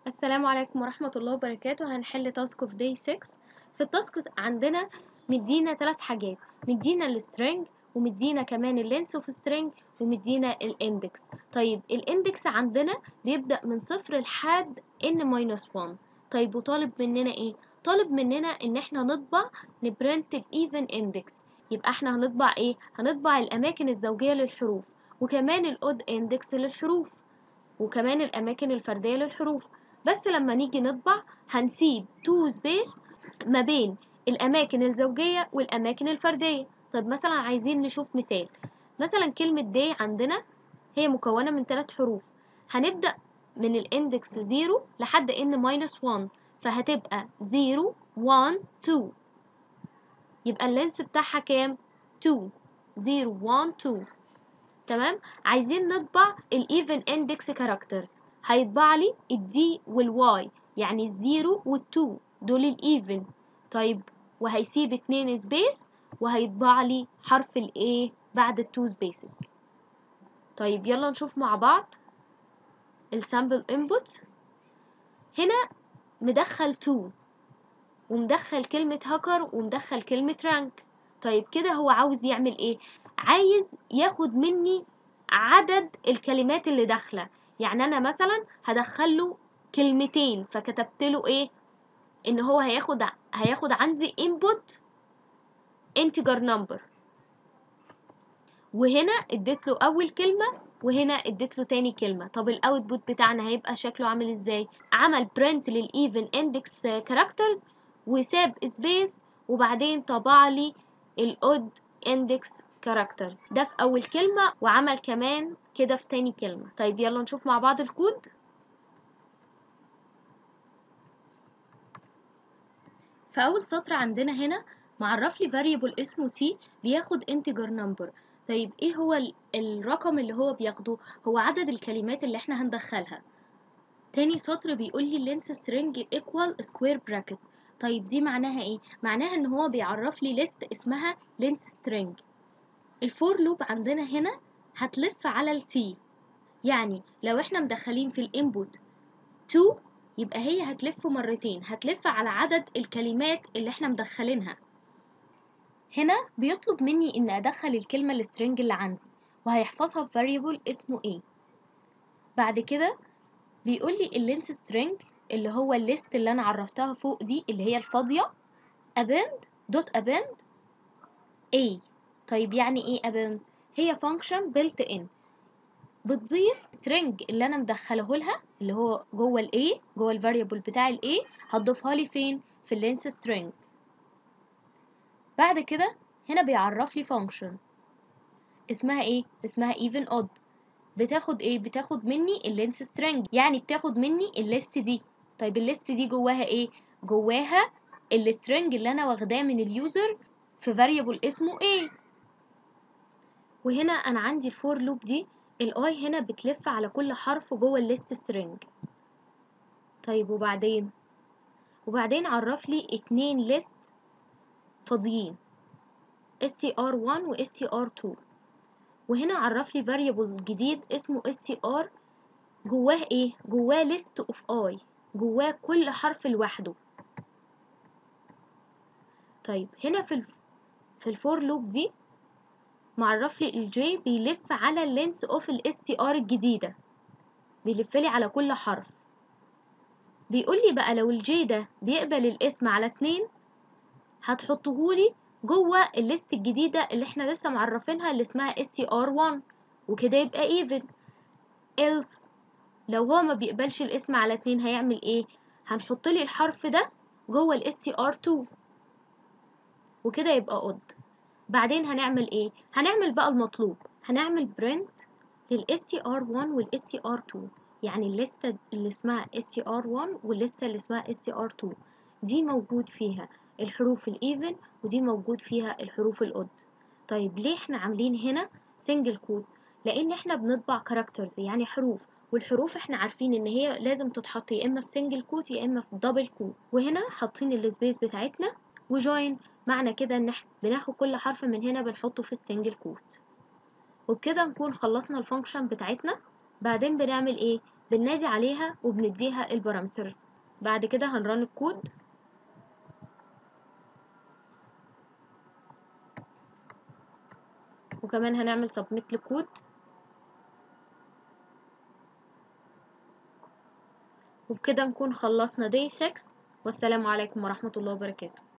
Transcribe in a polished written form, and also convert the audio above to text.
السلام عليكم ورحمة الله وبركاته. هنحل تاسك في داي 6. في التاسك عندنا مدينا 3 حاجات، مدينا السترنج ومدينا كمان اللينس اوف سترنج ومدينا الاندكس. طيب الاندكس عندنا بيبدأ من 0 لحد n-1. طيب وطالب مننا ايه؟ طالب مننا ان احنا نبرنت الايفن اندكس. يبقى احنا هنطبع ايه؟ هنطبع الاماكن الزوجية للحروف وكمان الاود اندكس للحروف وكمان الأماكن الفردية للحروف. بس لما نيجي نطبع هنسيب 2 سبيس ما بين الأماكن الزوجية والأماكن الفردية. طيب مثلا عايزين نشوف مثال. مثلا كلمة داي عندنا هي مكونة من 3 حروف، هنبدأ من الاندكس 0 لحد n-1، فهتبقى 0 1 2، يبقى اللينس بتاعها كام؟ 2. 0 1 2. تمام. عايزين نطبع الايفن اندكس كاركترز، هيطبع لي الدي والواي، يعني الزيرو والتو دول الايفن. طيب وهيسيب 2 سبيس وهيطبع لي حرف الايه بعد التو سبيسز. طيب يلا نشوف مع بعض السامبل انبوت. هنا مدخل 2 ومدخل كلمة هاكر ومدخل كلمة رانك. طيب كده هو عاوز يعمل ايه؟ عايز ياخد مني عدد الكلمات اللي داخله. يعني انا مثلا هدخله كلمتين فكتبت له ايه؟ ان هو هياخد عندي input integer number، وهنا اديت له اول كلمه وهنا اديت له تاني كلمه. طب الاوتبوت بتاعنا هيبقى شكله عامل ازاي؟ عمل print للايفن اندكس كاركترز وساب سبيس وبعدين طبع لي الاود اندكس كاركترز ده في اول كلمه وعمل كمان كده في تاني كلمه. طيب يلا نشوف مع بعض الكود. في اول سطر عندنا هنا معرف لي variable اسمه t بياخد integer number. طيب ايه هو الرقم اللي هو بياخده؟ هو عدد الكلمات اللي احنا هندخلها. تاني سطر بيقول لي length string equal square bracket. طيب دي معناها ايه؟ معناها ان هو بيعرف لي list اسمها length string. الفور لوب عندنا هنا هتلف على التي، يعني لو احنا مدخلين في الانبوت 2 يبقى هي هتلف مرتين، هتلف على عدد الكلمات اللي احنا مدخلينها. هنا بيطلب مني ان ادخل الكلمة السترنج اللي عندي وهيحفظها في variable اسمه A. بعد كده بيقول لي اللينس سترينج اللي هو الليست اللي انا عرفتها فوق دي اللي هي الفاضية append دوت append A. طيب يعني ايه append؟ هي function built in بتضيف string اللي انا مدخله لها اللي هو جوه ال A، جوه ال variable بتاع ال A، هتضيفها لي فين؟ في اللينس string. بعد كده هنا بيعرف لي function اسمها ايه؟ اسمها even odd. بتاخد ايه؟ بتاخد مني اللينس سترينج، يعني بتاخد مني الليست دي. طيب الليست دي جواها ايه؟ جواها السترينج اللي انا واخداه من اليوزر في variable اسمه ايه. وهنا انا عندي الفور لوب دي الاي هنا بتلف على كل حرف جوه الليست سترينج. طيب وبعدين عرف لي 2 ليست فاضيين str1 و str2، وهنا عرف لي variable جديد اسمه str جواه ايه؟ جواه list of I، جواه كل حرف لوحده. طيب هنا في الفور لوب دي معرف لي الجي بيلف على اللينس اوف الاس تي ار الجديده، بيلف لي على كل حرف. بيقول لي بقى لو الجي ده بيقبل الاسم على 2 هتحطهولي جوه الليست الجديده اللي احنا لسه معرفينها اللي اسمها str1 وكده يبقى even. else لو هو ما بيقبلش الاسم على 2 هيعمل ايه؟ هنحط لي الحرف ده جوه ال str2 وكده يبقى odd. بعدين هنعمل ايه؟ هنعمل بقى المطلوب، هنعمل print لل str1 وال str2، يعني الليستة اللي اسمها str1 والليستة اللي اسمها str2 دي موجود فيها الحروف الايفن ودي موجود فيها الحروف الاود. طيب ليه احنا عاملين هنا single quote؟ لان احنا بنطبع كاركترز يعني حروف، والحروف احنا عارفين ان هي لازم تتحط يا اما في single quote يا اما في double quote، وهنا حاطين السبيس بتاعتنا وجوين، معنى كده ان احنا بناخد كل حرف من هنا بنحطه في السنجل كوت. وبكده نكون خلصنا الفانكشن بتاعتنا. بعدين بنعمل ايه؟ بننادي عليها وبنديها البارامتر. بعد كده هنرن الكود، وكمان هنعمل سبميت للكود. وبكده نكون خلصنا day 6. والسلام عليكم ورحمة الله وبركاته.